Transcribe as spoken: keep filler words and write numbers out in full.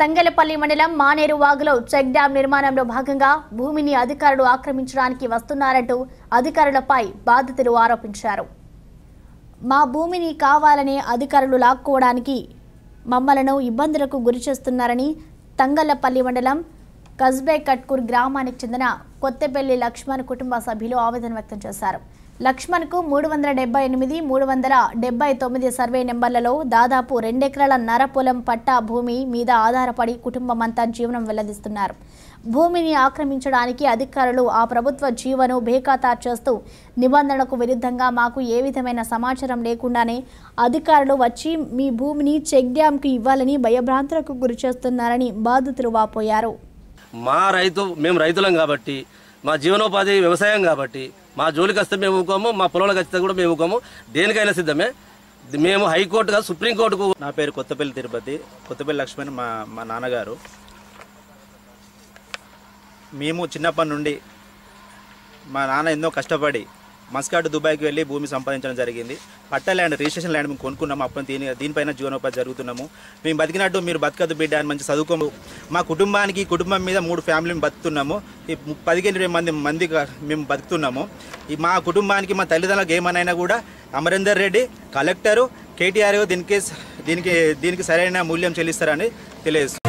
తంగెలపల్లి మండలం మానేరు వాగులో check dam నిర్మాణంలో భాగంగా భూమిని అధికారులు ఆక్రమించడానికి వస్తున్నారంటూ అధికారులపై బాధితులు ఆరోపించారు. మా భూమిని కావాలనే అధికారులు లాక్కోవడానికి మమ్మలను ఇబ్బందులకు గురిచేస్తున్నారని తంగెలపల్లి మండలం కస్బే కట్కూర్ గ్రామానికి చెందిన కొత్తపల్లి లక్ష్మణ్ కుటుంబ సభ్యులు ఆవేదన వ్యక్తం చేశారు. లక్ష్మణ్కు మూడు వందల డెబ్బై ఎనిమిది మూడు వందల డెబ్బై తొమ్మిది సర్వే నెంబర్లలో దాదాపు రెండెకరాల నరపొలం పట్టా భూమి మీద ఆధారపడి కుటుంబమంతా జీవనం వెల్లదిస్తున్నారు. భూమిని ఆక్రమించడానికి అధికారులు ఆ ప్రభుత్వ జీవను బేఖాతారు చేస్తూ నిబంధనలకు విరుద్ధంగా మాకు ఏ విధమైన సమాచారం లేకుండానే అధికారులు వచ్చి మీ భూమిని చెక్ డ్యాంకు ఇవ్వాలని భయభ్రాంతులకు గురి చేస్తున్నారని బాధితులు వాపోయారు. మా రైతు మేము రైతులం కాబట్టి మా జీవనోపాధి వ్యవసాయం కాబట్టి మా జోలికి వస్తే మేము ఊకోము, మా పొలంలోకి వస్తే కూడా మేము ఊకోము, దేనికైనా సిద్ధమే. మేము హైకోర్టు కాదు సుప్రీంకోర్టుకు. నా పేరు కొత్తపల్లి తిరుపతి, కొత్తపల్లి లక్ష్మణ్ మా మా నాన్నగారు. మేము చిన్నప్పటి నుండి మా నాన్న ఎన్నో కష్టపడి మస్కాట్ దుబాయ్కి వెళ్ళి భూమి సంపాదించడం జరిగింది. పట్ట ల్యాండ్ రిజిస్ట్రేషన్ ల్యాండ్ మేము కొనుక్కున్నాము. అప్పుడు దీని దీనిపైన జీవనోపాధి జరుగుతున్నాము. మేము బతికినట్టు మీరు బతకదు బిడ్డ అని మంచి చదువుకోము. మా కుటుంబానికి కుటుంబం మీద మూడు ఫ్యామిలీని బతుకుతున్నాము. ఈ పదిహేను ఇరవై మంది మంది మేము బతుకుతున్నాము. ఈ మా కుటుంబానికి మా తల్లిదండ్రులకు ఏమనైనా కూడా అమరేందర్ రెడ్డి కలెక్టరు కేటీఆర్ దీనికి దీనికి దీనికి సరైన మూల్యం చెల్లిస్తారని తెలియజేస్తుంది.